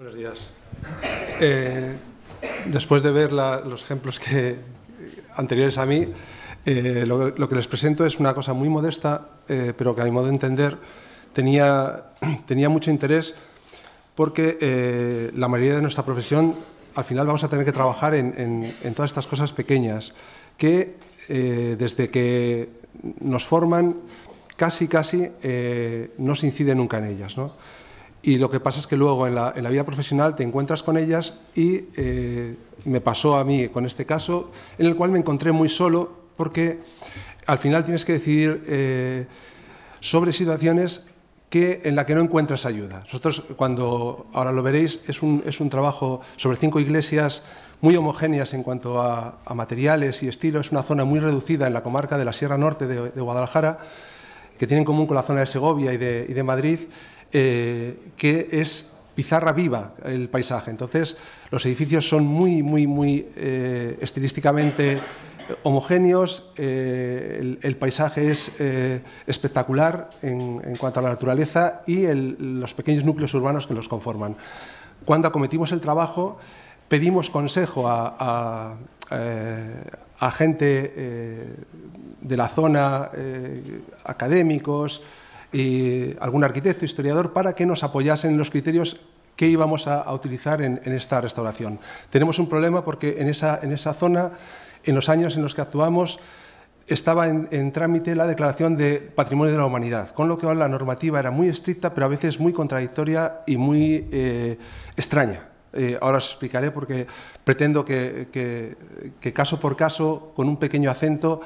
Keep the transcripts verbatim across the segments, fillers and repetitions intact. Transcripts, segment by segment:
Buenos días. Eh, después de ver la, los ejemplos que, anteriores a mí, eh, lo, lo que les presento es una cosa muy modesta, eh, pero que a mi modo de entender tenía, tenía mucho interés porque eh, la mayoría de nuestra profesión al final vamos a tener que trabajar en, en, en todas estas cosas pequeñas que eh, desde que nos forman casi casi eh, no se incide nunca en ellas, ¿no? Y lo que pasa es que luego en la, en la vida profesional te encuentras con ellas y eh, me pasó a mí con este caso, en el cual me encontré muy solo porque al final tienes que decidir eh, sobre situaciones que, en las que no encuentras ayuda. Nosotros, cuando ahora lo veréis, es un, es un trabajo sobre cinco iglesias muy homogéneas en cuanto a, a materiales y estilo. Es una zona muy reducida en la comarca de la Sierra Norte de, de Guadalajara, que tiene en común con la zona de Segovia y de, y de Madrid, eh, que es pizarra viva el paisaje. Entonces, los edificios son muy, muy, muy eh, estilísticamente homogéneos, eh, el, el paisaje es eh, espectacular en, en cuanto a la naturaleza y el, los pequeños núcleos urbanos que los conforman. Cuando acometimos el trabajo, pedimos consejo a, a, eh, a gente eh, de la zona, eh, académicos y algún arquitecto, historiador, para que nos apoyasen en los criterios que íbamos a, a utilizar en, en esta restauración. Tenemos un problema porque en esa, en esa zona, en los años en los que actuamos, estaba en, en trámite la declaración de Patrimonio de la Humanidad, con lo que la normativa era muy estricta, pero a veces muy contradictoria y muy eh, extraña. Eh, ahora os explicaré porque pretendo que, que, que caso por caso, con un pequeño acento,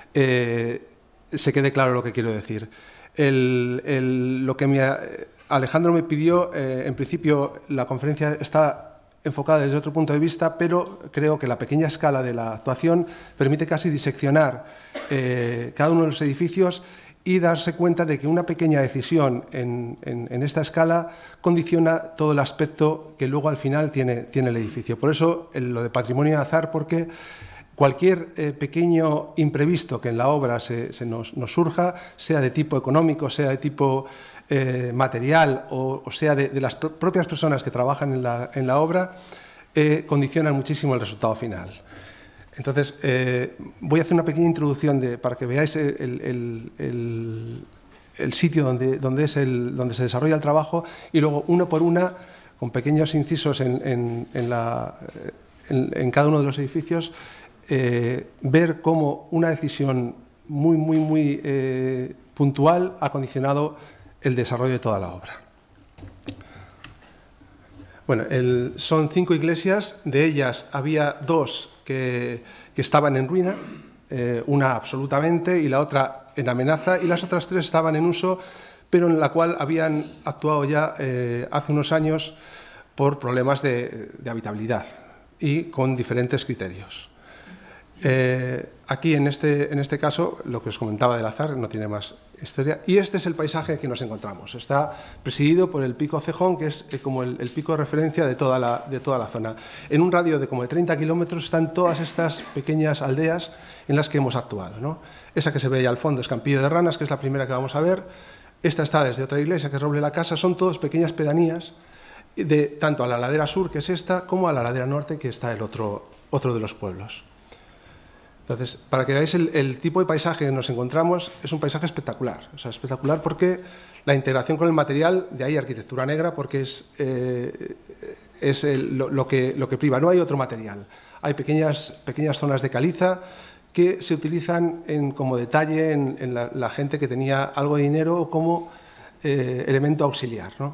eh, se quede claro lo que quiero decir. El, el, lo que me, Alejandro me pidió, eh, en principio la conferencia está enfocada desde otro punto de vista, pero creo que la pequeña escala de la actuación permite casi diseccionar eh, cada uno de los edificios y darse cuenta de que una pequeña decisión en, en, en esta escala condiciona todo el aspecto que luego al final tiene, tiene el edificio. Por eso el, lo de patrimonio de azar, porque cualquier eh, pequeño imprevisto que en la obra se, se nos, nos surja, sea de tipo económico, sea de tipo eh, material o, o sea de, de las pr propias personas que trabajan en la, en la obra, eh, condicionan muchísimo el resultado final. Entonces, eh, voy a hacer una pequeña introducción de, para que veáis el, el, el, el sitio donde, donde, es el, donde se desarrolla el trabajo y luego, una por una, con pequeños incisos en, en, en, la, en, en cada uno de los edificios, eh, ver cómo una decisión muy, muy, muy eh, puntual ha condicionado el desarrollo de toda la obra. Bueno, el, son cinco iglesias, de ellas había dos que, que estaban en ruina, eh, una absolutamente y la otra en amenaza, y las otras tres estaban en uso, pero en la cual habían actuado ya eh, hace unos años por problemas de, de habitabilidad y con diferentes criterios. Eh, aquí en este, en este caso, lo que os comentaba del azar no tiene más historia, y este es el paisaje que nos encontramos. Está presidido por el pico Cejón, que es eh, como el, el pico de referencia de toda, la, de toda la zona. En un radio de como de treinta kilómetros están todas estas pequeñas aldeas en las que hemos actuado, ¿no? Esa que se ve ahí al fondo es Campillo de Ranas, que es la primera que vamos a ver. Esta está desde otra iglesia, que es Roble la Casa. Son todas pequeñas pedanías, de, tanto a la ladera sur, que es esta, como a la ladera norte, que está el otro, otro de los pueblos. Entonces, para que veáis el, el tipo de paisaje que nos encontramos, es un paisaje espectacular. O sea, espectacular porque la integración con el material, de ahí arquitectura negra, porque es, eh, es el, lo, lo, que, lo que priva. No hay otro material. Hay pequeñas, pequeñas zonas de caliza que se utilizan en, como detalle en, en la, la gente que tenía algo de dinero o como eh, elemento auxiliar, ¿no?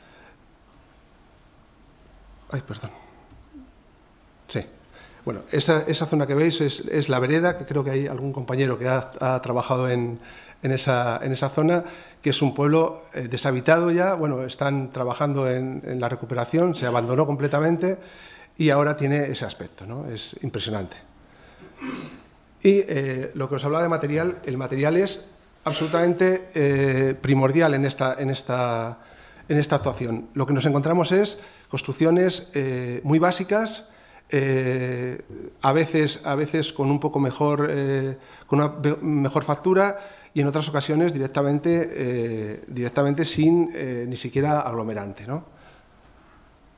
Ay, perdón. Sí. Bueno, esa, esa zona que veis es, es la vereda, que creo que hay algún compañero que ha, ha trabajado en, en, esa, en esa zona, que es un pueblo eh, deshabitado ya. Bueno, están trabajando en, en la recuperación, se abandonó completamente y ahora tiene ese aspecto, ¿no? Es impresionante. Y eh, lo que os hablaba de material, el material es absolutamente eh, primordial en esta, en, esta, en esta actuación. Lo que nos encontramos es construcciones eh, muy básicas, Eh, a veces, a veces con un poco mejor, eh, con una mejor factura y en otras ocasiones directamente, eh, directamente sin eh, ni siquiera aglomerante, ¿no?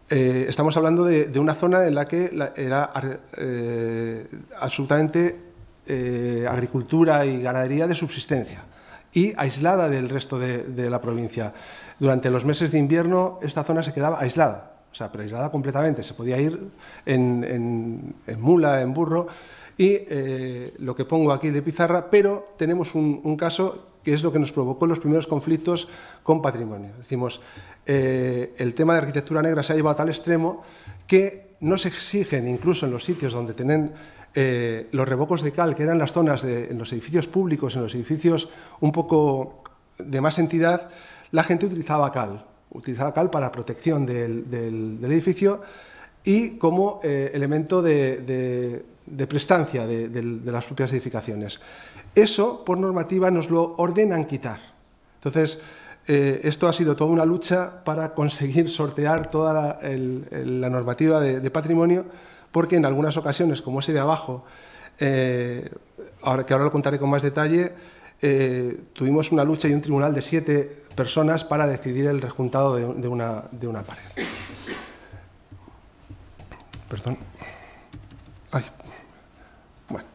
eh, estamos hablando de, de una zona en la que la, era eh, absolutamente eh, agricultura y ganadería de subsistencia y aislada del resto de, de la provincia. Durante los meses de invierno esta zona se quedaba aislada, o sea, pero aislada completamente. Se podía ir en, en, en mula, en burro, y eh, lo que pongo aquí de pizarra, pero tenemos un, un caso que es lo que nos provocó los primeros conflictos con patrimonio. Decimos, eh, el tema de arquitectura negra se ha llevado a tal extremo que no se exigen, incluso en los sitios donde tienen eh, los revocos de cal, que eran las zonas de, en los edificios públicos, en los edificios un poco de más entidad, la gente utilizaba cal, utilizaba cal para protección del, del, del edificio y como eh, elemento de, de, de prestancia de, de, de las propias edificaciones. Eso, por normativa, nos lo ordenan quitar. Entonces, eh, esto ha sido toda una lucha para conseguir sortear toda la, el, el, la normativa de, de patrimonio, porque en algunas ocasiones, como ese de abajo, eh, ahora, que ahora lo contaré con más detalle, eh, tuvimos una lucha y un tribunal de siete personas para decidir el rejuntado de, de, una, de una pared. Perdón. Ay. Bueno.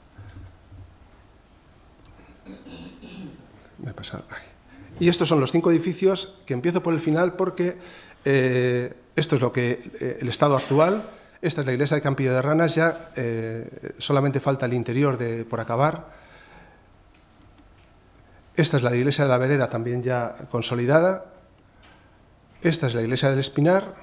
Me he pasado. Ay. Y estos son los cinco edificios, que empiezo por el final porque eh, esto es lo que eh, el estado actual. Esta es la iglesia de Campillo de Ranas, ya eh, solamente falta el interior de, por acabar. Esta es la iglesia de la Vereda, también ya consolidada. Esta es la iglesia del Espinar.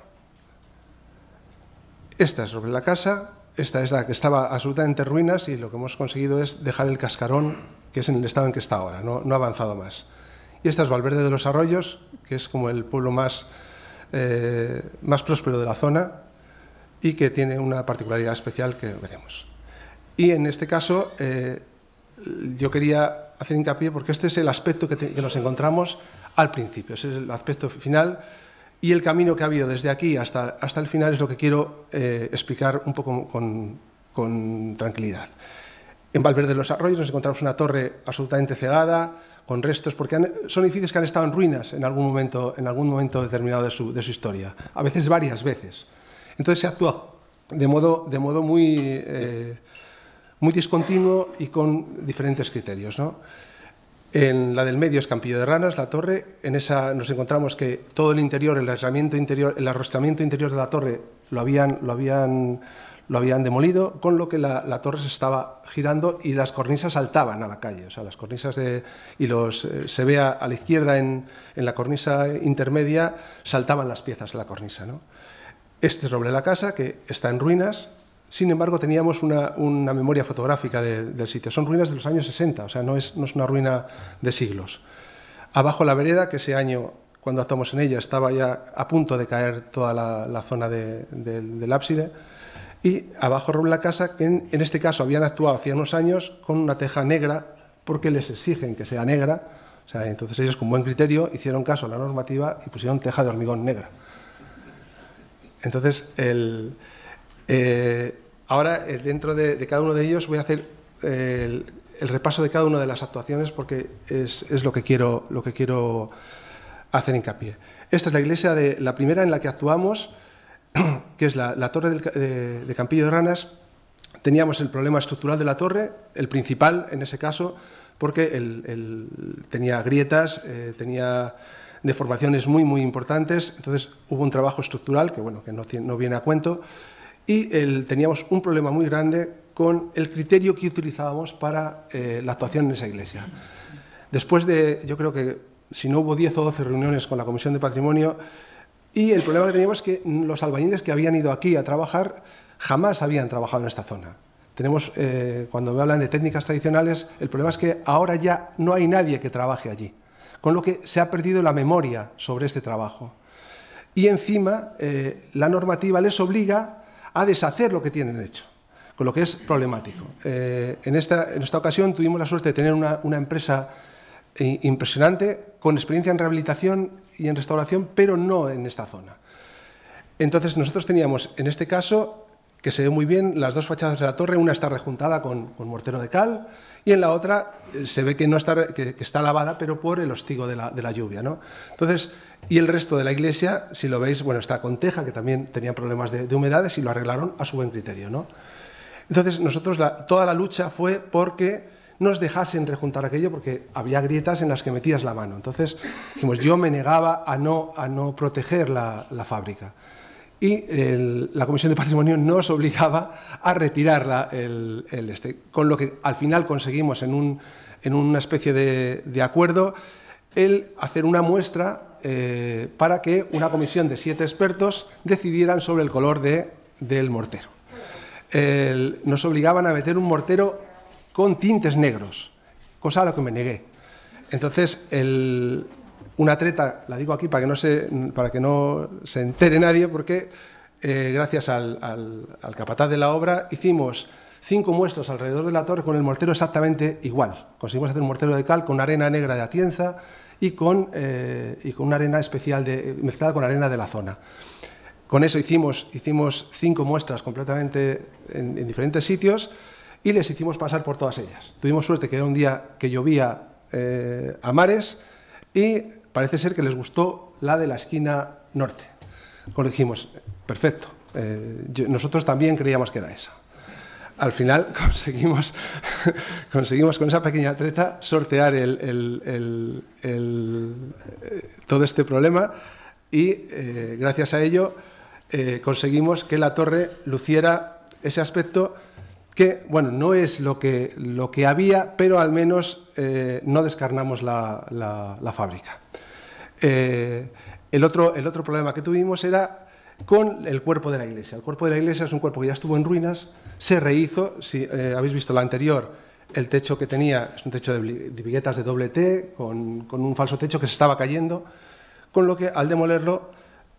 Esta es sobre la casa. Esta es la que estaba absolutamente en ruinas y lo que hemos conseguido es dejar el cascarón, que es en el estado en que está ahora, no, no ha avanzado más. Y esta es Valverde de los Arroyos, que es como el pueblo más, eh, más próspero de la zona y que tiene una particularidad especial que veremos. Y en este caso eh, yo quería hacer hincapié porque este es el aspecto que, te, que nos encontramos al principio, ese es el aspecto final y el camino que ha habido desde aquí hasta, hasta el final es lo que quiero eh, explicar un poco con, con tranquilidad. En Valverde de los Arroyos nos encontramos una torre absolutamente cegada, con restos, porque han, son edificios que han estado en ruinas en algún momento, en algún momento determinado de su, de su historia, a veces varias veces. Entonces se actúa de modo, de modo muy, eh, muy discontinuo y con diferentes criterios, ¿no? En la del medio es Campillo de Ranas, la torre. En esa nos encontramos que todo el interior, el arrostramiento interior, el arrostramiento interior de la torre lo habían, lo habían, lo habían demolido, con lo que la, la torre se estaba girando y las cornisas saltaban a la calle. O sea, las cornisas de, y los eh, se ve a, a la izquierda en, en la cornisa intermedia saltaban las piezas de la cornisa, ¿no? Este es sobre la casa, que está en ruinas. Sin embargo, teníamos una, una memoria fotográfica de, del sitio. Son ruinas de los años sesenta, o sea, no es, no es una ruina de siglos. Abajo la vereda, que ese año, cuando actuamos en ella, estaba ya a punto de caer toda la, la zona de, de, del ábside. Y abajo sobre la casa, que en, en este caso habían actuado hacía unos años con una teja negra, porque les exigen que sea negra. O sea, entonces ellos, con buen criterio, hicieron caso a la normativa y pusieron teja de hormigón negra. Entonces, el, eh, ahora eh, dentro de, de cada uno de ellos voy a hacer eh, el, el repaso de cada una de las actuaciones porque es, es lo, que quiero, lo que quiero hacer hincapié. Esta es la iglesia, de la primera en la que actuamos, que es la, la torre del, de, de Campillo de Ranas. Teníamos el problema estructural de la torre, el principal en ese caso, porque el, el, tenía grietas, eh, tenía deformaciones muy, muy importantes. Entonces hubo un trabajo estructural que, bueno, que no, no viene a cuento y el, teníamos un problema muy grande con el criterio que utilizábamos para eh, la actuación en esa iglesia. Después de, yo creo que si no hubo diez o doce reuniones con la Comisión de Patrimonio, y el problema que teníamos es que los albañiles que habían ido aquí a trabajar jamás habían trabajado en esta zona. Tenemos, eh, cuando me hablan de técnicas tradicionales, el problema es que ahora ya no hay nadie que trabaje allí, con lo que se ha perdido la memoria sobre este trabajo. Y encima, eh, la normativa les obliga a deshacer lo que tienen hecho, con lo que es problemático. Eh, en, esta, en esta ocasión tuvimos la suerte de tener una, una empresa eh, impresionante, con experiencia en rehabilitación y en restauración, pero no en esta zona. Entonces, nosotros teníamos, en este caso, que se ve muy bien las dos fachadas de la torre, una está rejuntada con, con mortero de cal y en la otra se ve que, no está, que, que está lavada, pero por el hostigo de la, de la lluvia, ¿no? Entonces, y el resto de la iglesia, si lo veis, bueno, está con teja, que también tenía problemas de, de humedades y lo arreglaron a su buen criterio, ¿no? Entonces, nosotros, la, toda la lucha fue porque nos dejasen rejuntar aquello, porque había grietas en las que metías la mano. Entonces, dijimos, yo me negaba a no, a no proteger la, la fábrica. Y el, la Comisión de Patrimonio nos obligaba a retirar la, el, el este, con lo que al final conseguimos en, un, en una especie de, de acuerdo el hacer una muestra eh, para que una comisión de siete expertos decidieran sobre el color de, del mortero. El, nos obligaban a meter un mortero con tintes negros, cosa a la que me negué. Entonces, el... una treta, la digo aquí para que no se, para que no se entere nadie, porque eh, gracias al, al, al capataz de la obra hicimos cinco muestras alrededor de la torre con el mortero exactamente igual. Conseguimos hacer un mortero de cal con arena negra de Atienza y con, eh, y con una arena especial de, mezclada con arena de la zona. Con eso hicimos, hicimos cinco muestras completamente en, en diferentes sitios y les hicimos pasar por todas ellas. Tuvimos suerte que era un día que llovía eh, a mares y parece ser que les gustó la de la esquina norte. Como dijimos, perfecto, eh, yo, nosotros también creíamos que era esa. Al final conseguimos, conseguimos con esa pequeña treta sortear el, el, el, el, eh, todo este problema y eh, gracias a ello eh, conseguimos que la torre luciera ese aspecto que, bueno, no es lo que, lo que había, pero al menos eh, no descarnamos la, la, la fábrica. Eh, el, otro, el otro problema que tuvimos era con el cuerpo de la iglesia. El cuerpo de la iglesia es un cuerpo que ya estuvo en ruinas, se rehizo. Si eh, habéis visto la anterior, el techo que tenía es un techo de, de viguetas de doble T, con, con un falso techo que se estaba cayendo, con lo que al demolerlo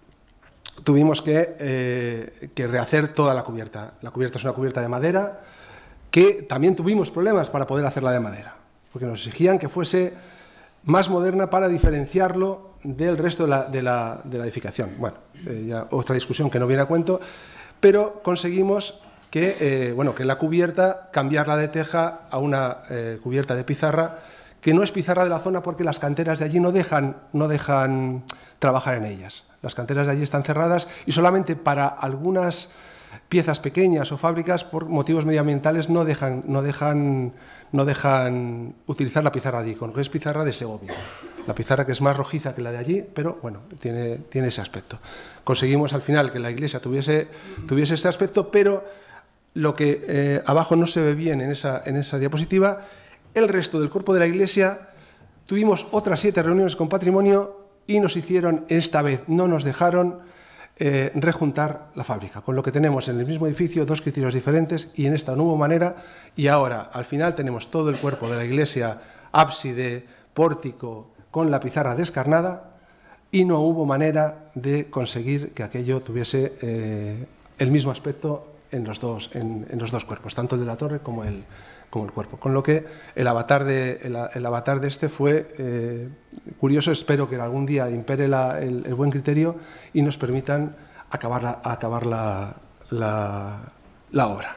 tuvimos que, eh, que rehacer toda la cubierta. La cubierta es una cubierta de madera, que también tuvimos problemas para poder hacerla de madera, porque nos exigían que fuese más moderna para diferenciarlo del resto de la, de la, de la edificación. Bueno, eh, ya otra discusión que no viene a cuento, pero conseguimos que, eh, bueno, que la cubierta, cambiarla de teja a una eh, cubierta de pizarra, que no es pizarra de la zona porque las canteras de allí no dejan, no dejan trabajar en ellas. Las canteras de allí están cerradas y solamente para algunas piezas pequeñas o fábricas, por motivos medioambientales, no dejan, no dejan, no dejan utilizar la pizarra de allí, con que es pizarra de Segovia. La pizarra que es más rojiza que la de allí, pero bueno, tiene, tiene ese aspecto. Conseguimos al final que la iglesia tuviese, tuviese este aspecto, pero lo que eh, abajo no se ve bien en esa, en esa diapositiva, el resto del cuerpo de la iglesia, tuvimos otras siete reuniones con Patrimonio y nos hicieron, esta vez no nos dejaron eh, rejuntar la fábrica, con lo que tenemos en el mismo edificio dos criterios diferentes y en esta no hubo manera, y ahora al final tenemos todo el cuerpo de la iglesia, ábside, pórtico, con la pizarra descarnada y no hubo manera de conseguir que aquello tuviese eh, el mismo aspecto en los dos, en, en los dos cuerpos, tanto el de la torre como el, como el cuerpo. Con lo que el avatar de, el, el avatar de este fue eh, curioso. Espero que algún día impere la, el, el buen criterio y nos permitan acabar la, acabar la, la, la obra.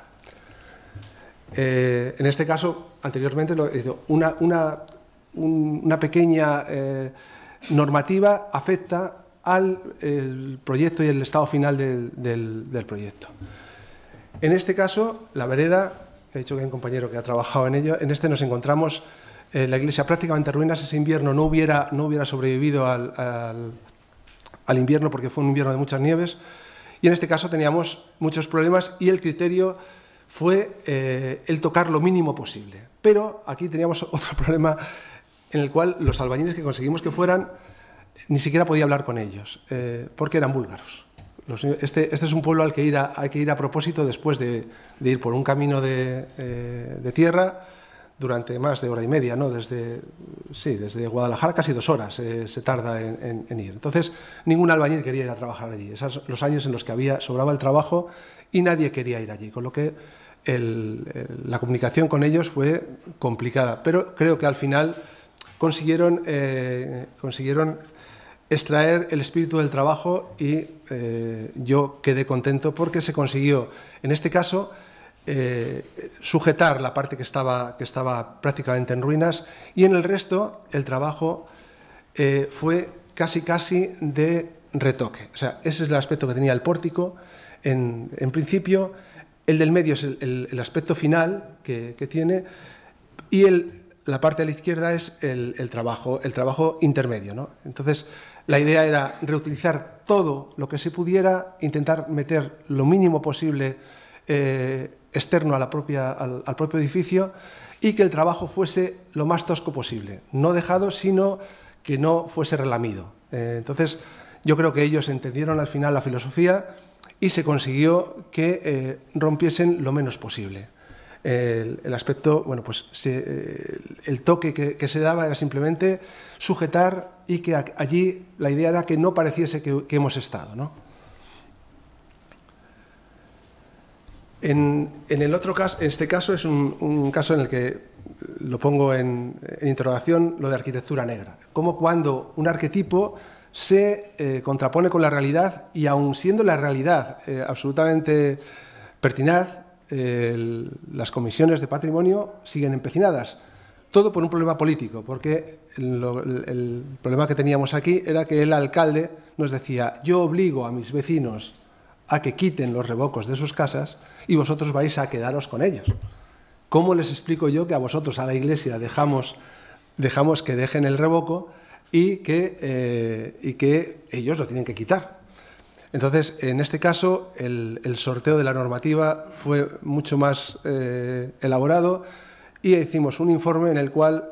Eh, en este caso, anteriormente, lo he dicho, una, una, un, una pequeña eh, normativa afecta al el proyecto y el estado final del, del, del proyecto. En este caso, la vereda, he dicho que hay un compañero que ha trabajado en ello, en este nos encontramos eh, la iglesia prácticamente en ruinas. Ese invierno no hubiera, no hubiera sobrevivido al, al, al invierno porque fue un invierno de muchas nieves y en este caso teníamos muchos problemas y el criterio fue eh, el tocar lo mínimo posible. Pero aquí teníamos otro problema en el cual los albañiles que conseguimos que fueran, ni siquiera podía hablar con ellos, eh, porque eran búlgaros. Los, este, este es un pueblo al que ir a, hay que ir a propósito después de, de ir por un camino de, eh, de tierra durante más de hora y media, ¿no? Desde, sí, desde Guadalajara casi dos horas eh, se tarda en, en, en ir. Entonces, ningún albañil quería ir a trabajar allí. Esos son los años en los que había, sobraba el trabajo y nadie quería ir allí, con lo que el, el, la comunicación con ellos fue complicada. Pero creo que al final consiguieron, eh, consiguieron extraer el espíritu del trabajo y eh, yo quedé contento porque se consiguió, en este caso, eh, sujetar la parte que estaba, que estaba prácticamente en ruinas y en el resto el trabajo eh, fue casi casi de retoque. O sea, ese es el aspecto que tenía el pórtico en, en principio, el del medio es el, el, el aspecto final que, que tiene y el, la parte de la izquierda es el, el, trabajo, el trabajo intermedio, ¿no? Entonces, la idea era reutilizar todo lo que se pudiera, intentar meter lo mínimo posible eh, externo a la propia, al, al propio edificio y que el trabajo fuese lo más tosco posible, no dejado, sino que no fuese relamido. Eh, entonces, yo creo que ellos entendieron al final la filosofía y se consiguió que eh, rompiesen lo menos posible. El, el aspecto, bueno, pues se, eh, el toque que, que se daba era simplemente sujetar y que a, allí la idea era que no pareciese que, que hemos estado, ¿no? En, en el otro caso, este caso es un, un caso en el que lo pongo en, en interrogación, lo de arquitectura negra. Como cuando un arquetipo se eh, contrapone con la realidad y aun siendo la realidad eh, absolutamente pertinaz, eh, las comisiones de patrimonio siguen empecinadas. Todo por un problema político, porque lo, el, el problema que teníamos aquí era que el alcalde nos decía: yo obligo a mis vecinos a que quiten los revocos de sus casas y vosotros vais a quedaros con ellos. ¿Cómo les explico yo que a vosotros, a la Iglesia, dejamos, dejamos que dejen el revoco y que, eh, y que ellos lo tienen que quitar? Entonces, en este caso, el, el sorteo de la normativa fue mucho más eh, elaborado y hicimos un informe en el cual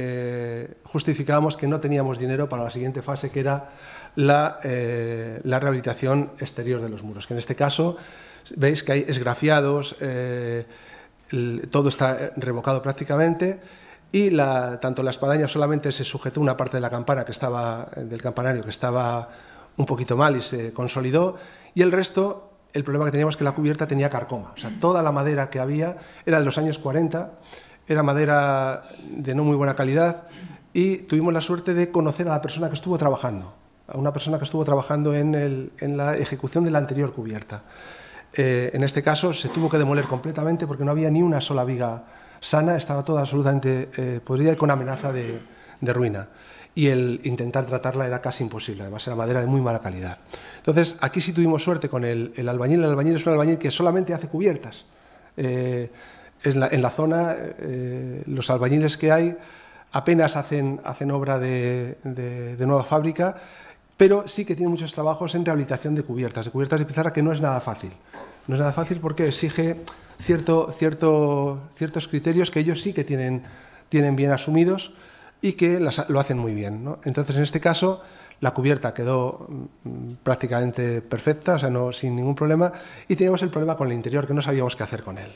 eh, justificábamos que no teníamos dinero para la siguiente fase, que era la, eh, la rehabilitación exterior de los muros, que en este caso veis que hay esgrafiados, eh, el, todo está revocado prácticamente y la, tanto la espadaña solamente se sujetó una parte de la campana que estaba, del campanario que estaba un poquito mal y se consolidó, y el resto, el problema que teníamos es que la cubierta tenía carcoma, o sea, toda la madera que había era de los años cuarenta, era madera de no muy buena calidad y tuvimos la suerte de conocer a la persona que estuvo trabajando, a una persona que estuvo trabajando en, el, en la ejecución de la anterior cubierta. Eh, en este caso se tuvo que demoler completamente porque no había ni una sola viga sana, estaba toda absolutamente eh, podrida y con amenaza de, de ruina. Y el intentar tratarla era casi imposible, además era madera de muy mala calidad. Entonces, aquí sí tuvimos suerte con el, el albañil. El albañil es un albañil que solamente hace cubiertas. Eh, en, la, en la zona, eh, los albañiles que hay apenas hacen, hacen obra de, de, de nueva fábrica, pero sí que tienen muchos trabajos en rehabilitación de cubiertas, de cubiertas de pizarra, que no es nada fácil. No es nada fácil porque exige cierto, cierto, ciertos criterios que ellos sí que tienen, tienen bien asumidos y que las, lo hacen muy bien, ¿no? Entonces, en este caso, la cubierta quedó mmm, prácticamente perfecta, o sea, no, sin ningún problema, y teníamos el problema con el interior, que no sabíamos qué hacer con él.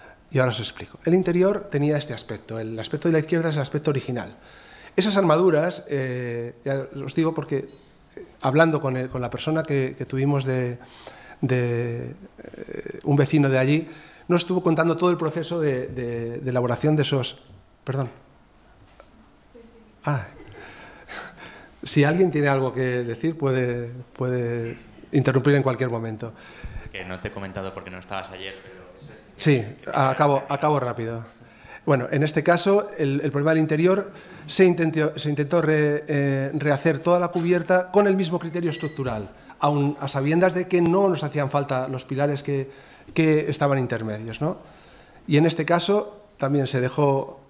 Y ahora os explico. El interior tenía este aspecto, el aspecto de la izquierda es el aspecto original. Esas armaduras, eh, ya os digo porque, eh, hablando con, el, con la persona que, que tuvimos de, de eh, un vecino de allí, nos estuvo contando todo el proceso de, de, de elaboración de esos... Perdón. Ah, si alguien tiene algo que decir, puede, puede interrumpir en cualquier momento. Que no te he comentado porque no estabas ayer, pero... Eso es... Sí, acabo, acabo rápido. Bueno, en este caso, el, el problema del interior, se intentó, se intentó re, eh, rehacer toda la cubierta con el mismo criterio estructural, aun a sabiendas de que no nos hacían falta los pilares que, que estaban intermedios, ¿no? Y en este caso también se dejó...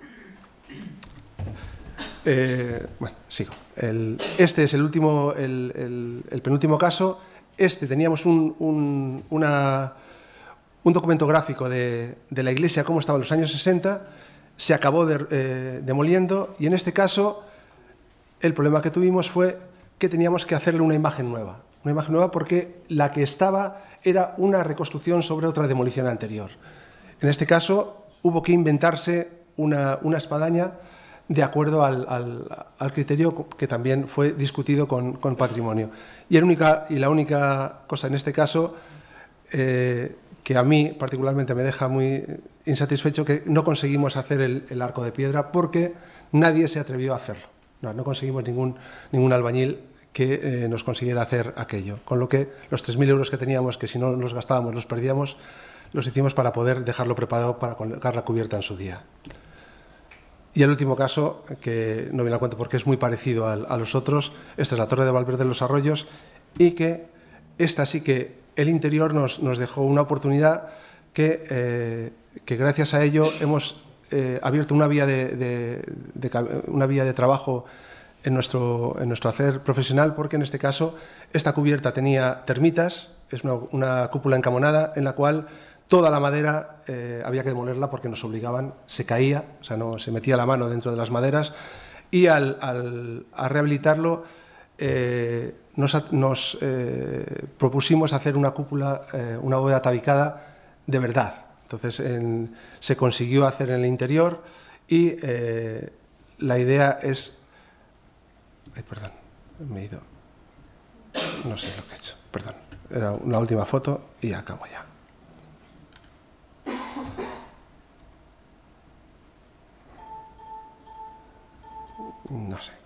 Eh, bueno, sigo. El, este es el último, el, el, el penúltimo caso. Este teníamos un, un, una, un documento gráfico de, de la iglesia, cómo estaba en los años sesenta, se acabó de, eh, demoliendo y en este caso el problema que tuvimos fue que teníamos que hacerle una imagen nueva. Una imagen nueva porque la que estaba era una reconstrucción sobre otra demolición anterior. En este caso hubo que inventarse una, una espadaña de acuerdo al, al, al criterio que también fue discutido con, con patrimonio. Y, el única, y la única cosa en este caso eh, que a mí particularmente me deja muy insatisfecho, que no conseguimos hacer el, el arco de piedra porque nadie se atrevió a hacerlo. No, no conseguimos ningún, ningún albañil que eh, nos consiguiera hacer aquello. Con lo que los tres mil euros que teníamos, que si no los gastábamos los perdíamos, los hicimos para poder dejarlo preparado para colocar la cubierta en su día. Y el último caso, que no viene a cuento porque es muy parecido a, a los otros, esta es la Torre de Valverde de los Arroyos, y que esta sí que el interior nos, nos dejó una oportunidad que, eh, que gracias a ello hemos eh, abierto una vía de, de, de, una vía de trabajo en nuestro, en nuestro hacer profesional, porque en este caso esta cubierta tenía termitas, es una, una cúpula encamonada en la cual toda la madera eh, había que demolerla porque nos obligaban, se caía, o sea, no se metía la mano dentro de las maderas, y al, al a rehabilitarlo eh, nos, nos eh, propusimos hacer una cúpula, eh, una bóveda tabicada de verdad. Entonces en, se consiguió hacer en el interior y eh, la idea es... Ay, perdón, me he ido... No sé lo que he hecho, perdón. Era una última foto y acabo ya. No sé.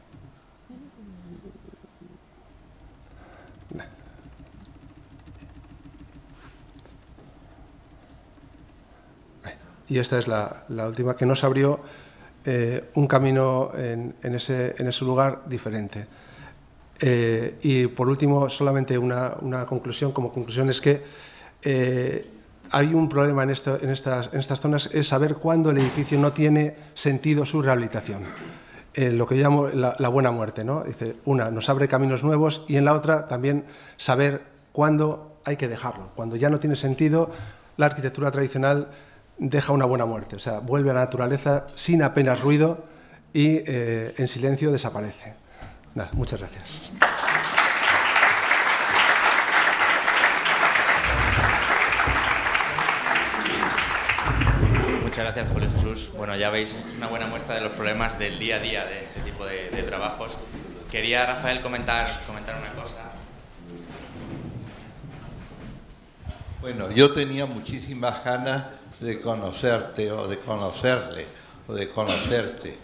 Y esta es la, la última, que nos abrió eh, un camino en, en, ese, en ese lugar diferente. Eh, y por último, solamente una, una conclusión, como conclusión es que eh, hay un problema en, esto, en, estas, en estas zonas, es saber cuándo el edificio no tiene sentido su rehabilitación. Eh, lo que llamo la, la buena muerte, ¿no? Dice, una, nos abre caminos nuevos, y en la otra también saber cuándo hay que dejarlo. Cuando ya no tiene sentido, la arquitectura tradicional deja una buena muerte, o sea, vuelve a la naturaleza sin apenas ruido y eh, en silencio desaparece. Nada, muchas gracias. Muchas gracias, Julio Jesús. Bueno, ya veis, es una buena muestra de los problemas del día a día de este tipo de, de trabajos. Quería, Rafael, comentar, comentar una cosa. Bueno, yo tenía muchísimas ganas de conocerte o de conocerle o de conocerte.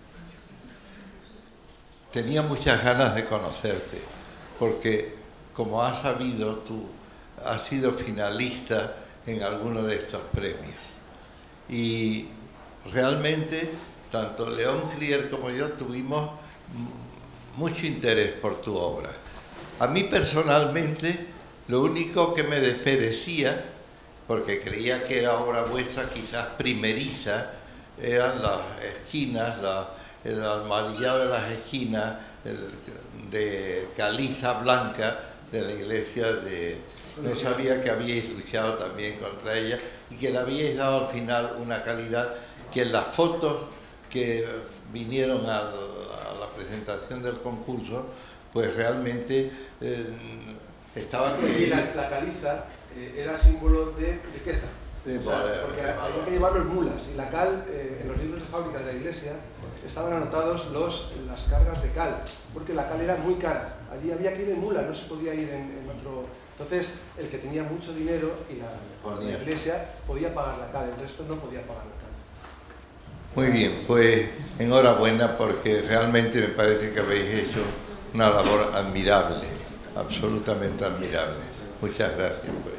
Tenía muchas ganas de conocerte porque, como has sabido, tú has sido finalista en alguno de estos premios. Y realmente, tanto León Clier como yo tuvimos mucho interés por tu obra. A mí personalmente, lo único que me desperecía, porque creía que era obra vuestra quizás primeriza, eran las esquinas, la, el almohadillado de las esquinas el, de caliza blanca de la iglesia de... No sabía que habíais luchado también contra ella y que le habíais dado al final una calidad que en las fotos que vinieron a, a la presentación del concurso, pues realmente eh, estaban... Y la, la caliza eh, era símbolo de riqueza. Sí, o sea, porque había que llevarlo en mulas, y la cal, eh, en los libros de fábricas de la iglesia, estaban anotados los, las cargas de cal, porque la cal era muy cara. Allí había que ir en mula, no se podía ir en, en otro... Entonces, el que tenía mucho dinero y la, la iglesia podía pagar la cal, el resto no podía pagar la cal. Muy bien, pues enhorabuena, porque realmente me parece que habéis hecho una labor admirable, absolutamente admirable. Muchas gracias. Pues.